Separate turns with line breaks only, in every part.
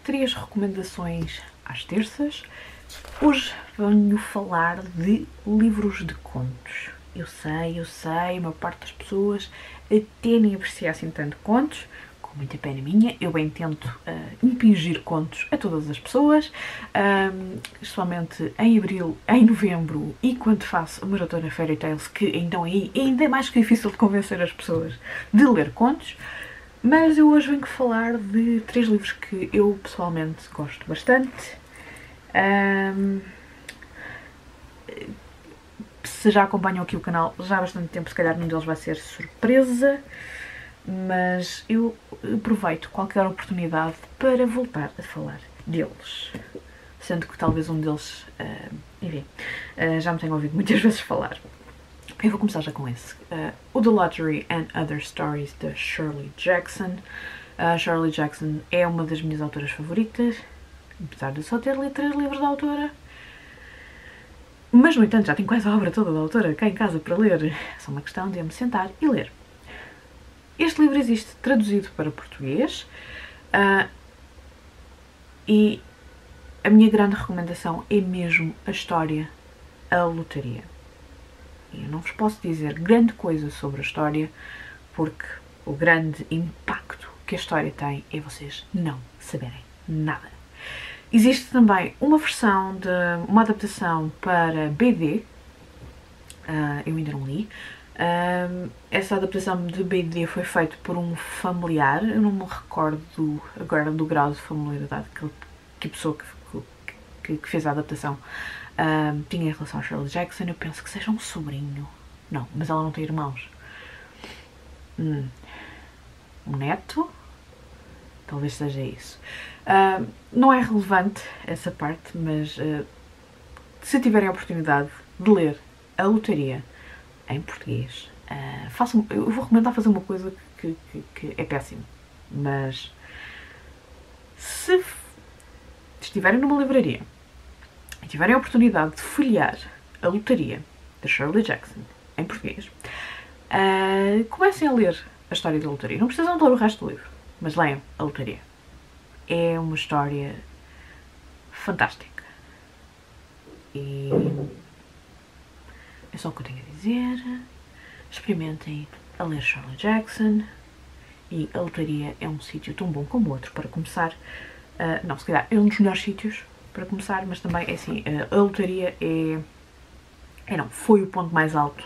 3 recomendações às terças. Hoje venho falar de livros de contos. Eu sei, a maior parte das pessoas até nem aprecia assim tanto contos, com muita pena minha. Eu bem tento impingir contos a todas as pessoas, especialmente em abril, em novembro e quando faço a maratona Fairy Tales, que então aí ainda é mais difícil de convencer as pessoas de ler contos. Mas eu hoje venho falar de 3 livros que eu pessoalmente gosto bastante. Se já acompanham aqui o canal já há bastante tempo, se calhar nenhum deles vai ser surpresa, mas eu aproveito qualquer oportunidade para voltar a falar deles. Sendo que talvez um deles, enfim, já me tenho ouvido muitas vezes falar. Eu vou começar já com esse. O The Lottery and Other Stories, de Shirley Jackson. Shirley Jackson é uma das minhas autoras favoritas, apesar de só ter lido 3 livros da autora. Mas, no entanto, já tenho quase a obra toda da autora cá em casa para ler. É só uma questão de eu me sentar e ler. Este livro existe traduzido para português e a minha grande recomendação é mesmo a história, a lotaria. Eu não vos posso dizer grande coisa sobre a história, porque o grande impacto que a história tem é vocês não saberem nada. Existe também uma versão de uma adaptação para BD, eu ainda não li. Essa adaptação de BD foi feita por um familiar, eu não me recordo agora do grau de familiaridade que a pessoa que fez a adaptação tinha em relação a Shirley Jackson. Eu penso que seja um sobrinho. Não, mas ela não tem irmãos. Um neto? Talvez seja isso. Não é relevante essa parte, mas se tiverem a oportunidade de ler a lotaria em português, eu vou recomendar fazer uma coisa que é péssimo, mas se estiverem numa livraria e tiverem a oportunidade de folhear a lotaria de Shirley Jackson em português, comecem a ler a história da lotaria. Não precisam ler o resto do livro, mas leiam a lotaria. É uma história fantástica. E é só o que eu tenho a dizer. Experimentem a ler Shirley Jackson. E a lotaria é um sítio tão bom como outro para começar. Não, se calhar é um dos melhores sítios para começar, mas também é assim, a lotaria foi o ponto mais alto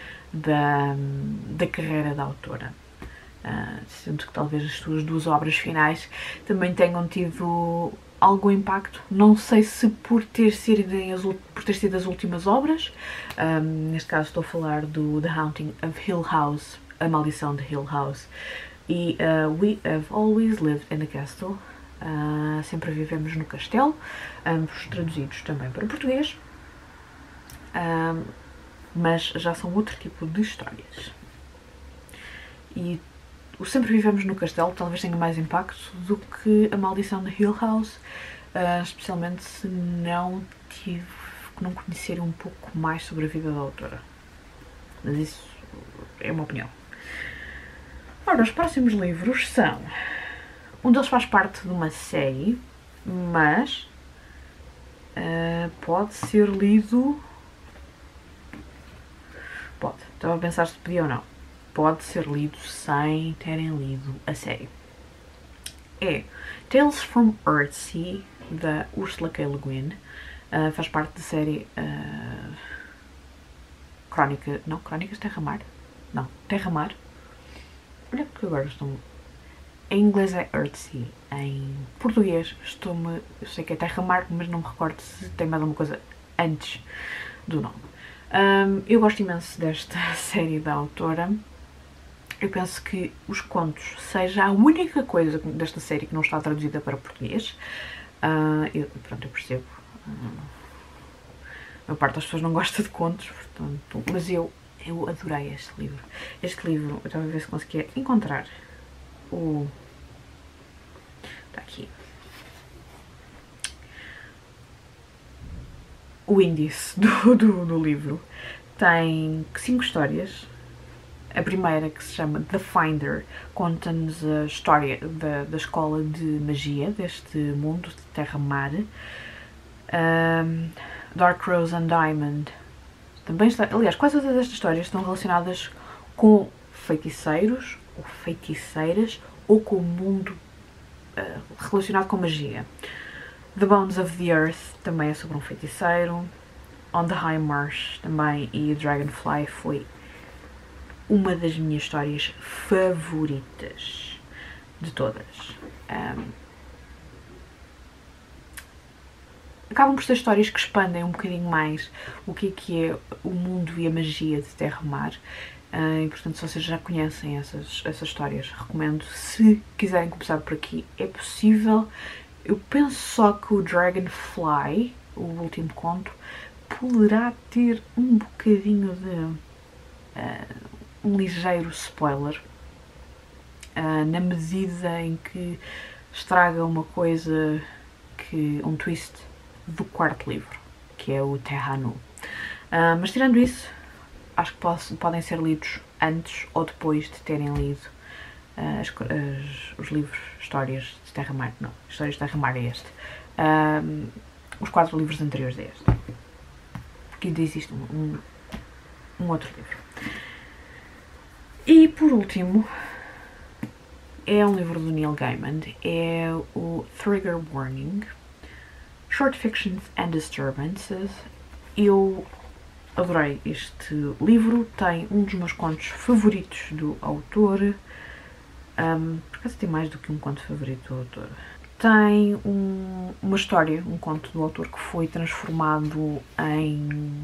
da carreira da autora. Sendo que talvez as suas 2 obras finais também tenham tido algum impacto. Não sei se por ter sido as últimas obras. Neste caso estou a falar do The Haunting of Hill House, A Maldição de Hill House, e We Have Always Lived in the Castle, Sempre Vivemos no Castelo, ambos traduzidos também para português, mas já são outro tipo de histórias. E o Sempre Vivemos no Castelo talvez tenha mais impacto do que A Maldição de Hill House, especialmente se não conhecerem um pouco mais sobre a vida da autora. Mas isso é uma opinião. Ora, os próximos livros são... Um deles faz parte de uma série, mas pode ser lido... Pode. Estava a pensar se podia ou não. Pode ser lido sem terem lido a série. É Tales from Earthsea, da Ursula K. Le Guin. Faz parte da série Crónicas Terra-Mar? Não, Terra-Mar. Olha, porque agora estou... Em inglês é Earthsea. Em português eu sei que é Terra-Mar, mas não me recordo se tem mais alguma coisa antes do nome. Eu gosto imenso desta série da autora. Eu penso que os contos seja a única coisa desta série que não está traduzida para português. Eu percebo. A maior parte das pessoas não gosta de contos, portanto, mas eu adorei este livro. Este livro, eu estava a ver se conseguia encontrar o... Está aqui. O índice do livro. Tem 5 histórias A primeira, que se chama The Finder, conta-nos a história da escola de magia deste mundo de Terra-Mar. Dark Rose and Diamond também está... Aliás, quase todas estas histórias estão relacionadas com feiticeiros ou feiticeiras ou com o mundo relacionado com magia. The Bones of the Earth também é sobre um feiticeiro. On the High Marsh também, e Dragonfly foi uma das minhas histórias favoritas de todas. Acabam por ser histórias que expandem um bocadinho mais o que é o mundo e a magia de Terra-Mar. E portanto, se vocês já conhecem essas histórias, recomendo. Se quiserem começar por aqui, é possível. Eu penso só que o Dragonfly, o último conto, poderá ter um bocadinho de um ligeiro spoiler, na medida em que estraga uma coisa, um twist do quarto livro, que é o Terra Nu. Mas tirando isso, acho que podem ser lidos antes ou depois de terem lido os livros, histórias de Terra-Mar. Não, histórias de Terra-Mar é este. Os 4 livros anteriores a este. Porque ainda existe um outro livro. E por último, é um livro do Neil Gaiman, é o Trigger Warning, Short Fictions and Disturbances. Eu adorei este livro, tem um dos meus contos favoritos do autor. Por acaso tem mais do que um conto favorito do autor. Tem uma história, um conto do autor que foi transformado em...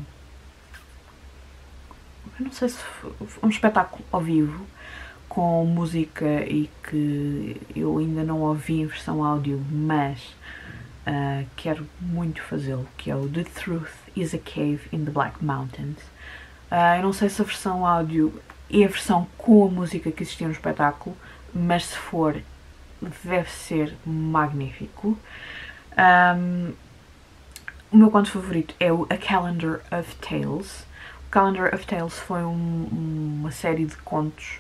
eu não sei se foi um espetáculo ao vivo, com música, e que eu ainda não ouvi em versão áudio, mas quero muito fazê-lo, que é o The Truth is a Cave in the Black Mountains. Eu não sei se a versão áudio é a versão com a música que existia no espetáculo, mas se for, deve ser magnífico. O meu conto favorito é o A Calendar of Tales. O Calendar of Tales foi uma série de contos,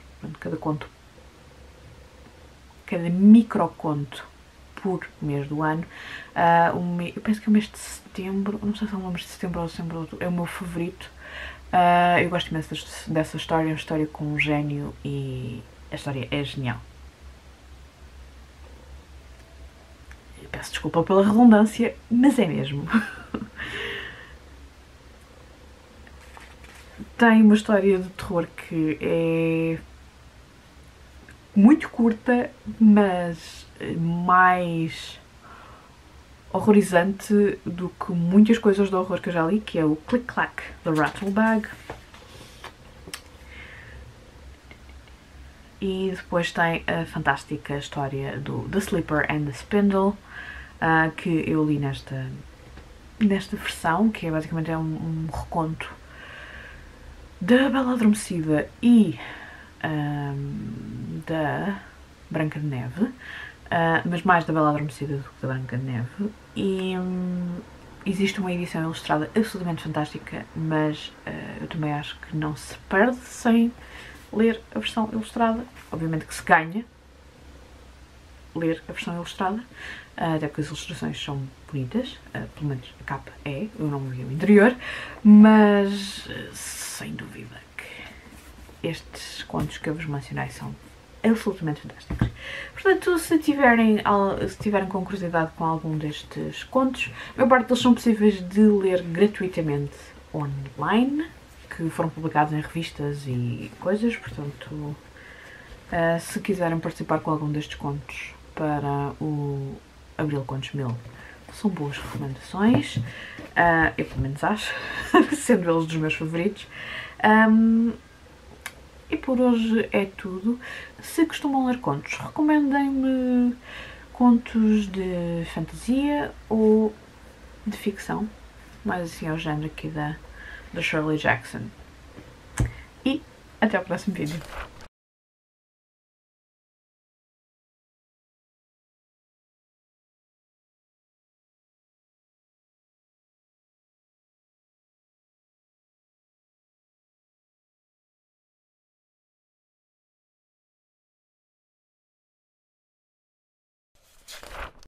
cada microconto por mês do ano. Eu penso que é o mês de setembro, não sei se é o mês de setembro ou setembro ou outubro, é o meu favorito. Eu gosto imenso dessa história, é uma história com um gênio e a história é genial. Eu peço desculpa pela redundância, mas é mesmo. Tem uma história de terror que é muito curta, mas mais horrorizante do que muitas coisas de horror que eu já li, que é o Click Clack The Rattle Bag. E depois tem a fantástica história do The Slipper and the Spindle, que eu li nesta versão, que é basicamente um reconto da Bela Adormecida e da Branca de Neve, mas mais da Bela Adormecida do que da Branca de Neve. E existe uma edição ilustrada absolutamente fantástica, mas eu também acho que não se perde sem ler a versão ilustrada. Obviamente que se ganha ler a versão ilustrada, até porque as ilustrações são bonitas, pelo menos a capa é, eu não vi o interior, mas sem dúvida que estes contos que eu vos mencionei são absolutamente fantásticos. Portanto, se tiverem com curiosidade com algum destes contos, a maior parte deles são possíveis de ler gratuitamente online, que foram publicados em revistas e coisas, portanto, se quiserem participar com algum destes contos para o Abril Contos 1000, são boas recomendações, eu pelo menos acho, sendo eles dos meus favoritos. E por hoje é tudo. Se costumam ler contos, recomendem-me contos de fantasia ou de ficção, mais assim ao género aqui da Shirley Jackson. E até ao próximo vídeo.